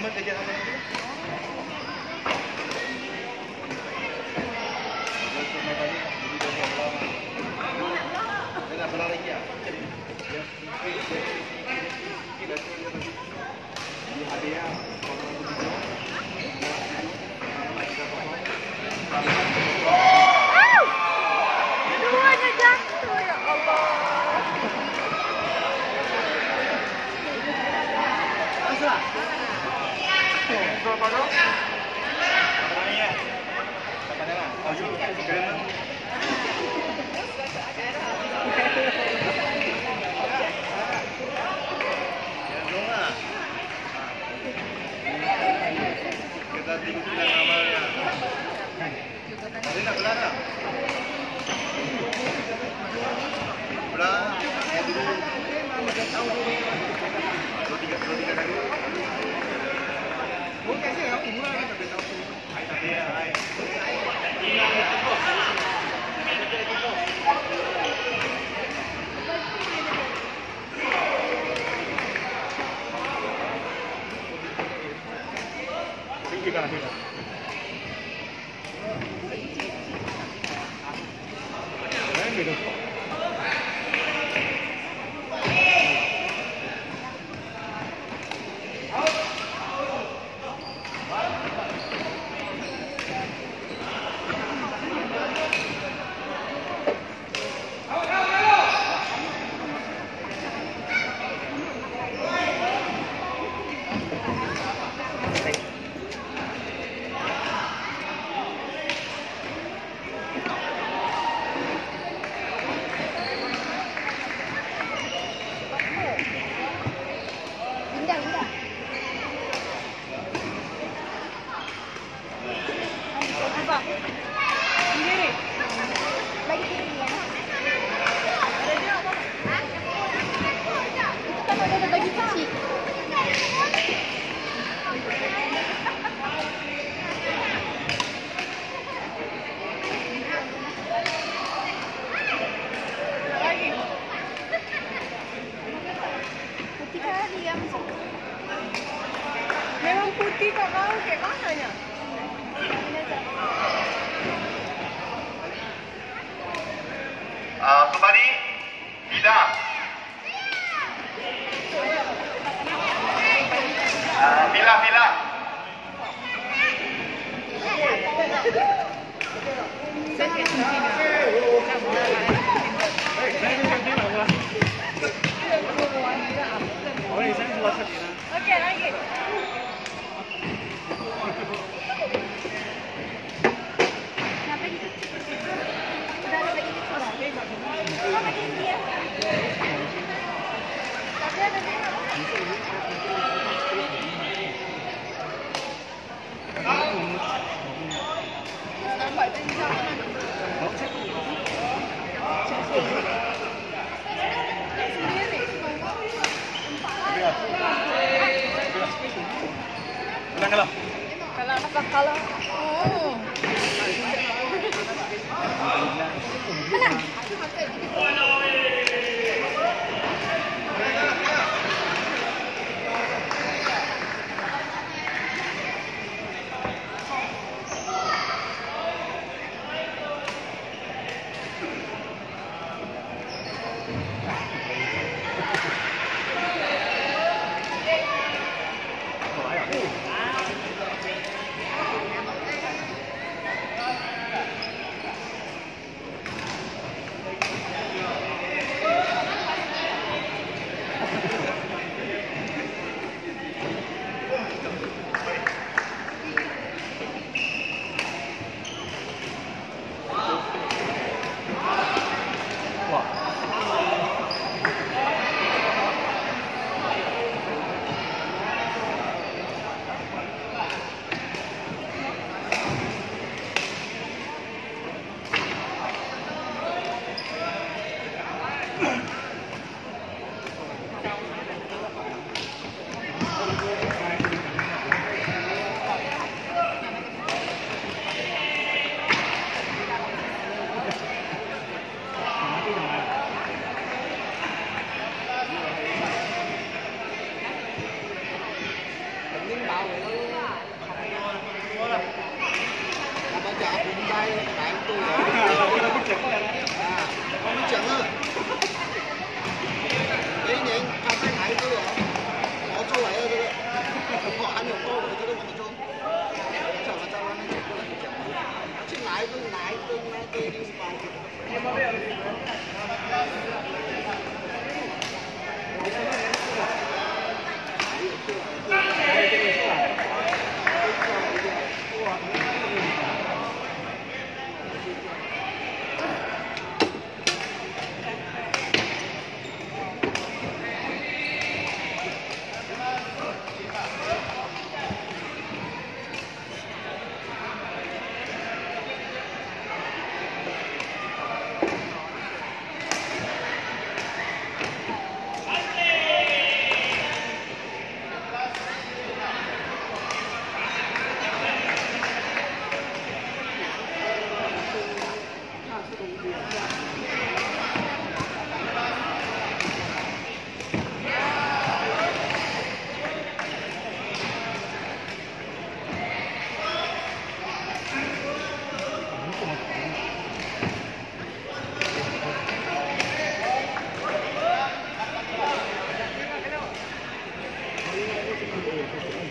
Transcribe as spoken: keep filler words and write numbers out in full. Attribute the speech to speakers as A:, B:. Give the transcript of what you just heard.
A: Memang kerja apa lagi? Nak belah lagi ya? Ada ya.
B: Duanya jatuh ya Allah.
A: Asal. Berapa dong? Berapa ya? Berapa dah? Asyik segera. Kita tengok kita ngamalnya. Ada nak belah tak? Belah. Dua tiga, dua tiga kali. Oh, कैसे आप पूरा नहीं कर देता हूँ? आए आए ठीक है ठीक है memang putih tak mau kayak mananya? Uh, somebody, Ida. Uh, Bila, Bila.
B: Okey, lagi. Kenapa gitu? Udah ada lagi gitu lah. Kenapa lagi dia? Tapi ada dia. Nampak tu di sana. Kalau kalau nak kalau oh mana
C: 我们讲了，每一年他在哪一个哦，我做来的这个，我还没有报的这个我们做，叫我在外面走过来讲，去哪一个哪一个那个地方。Thank you.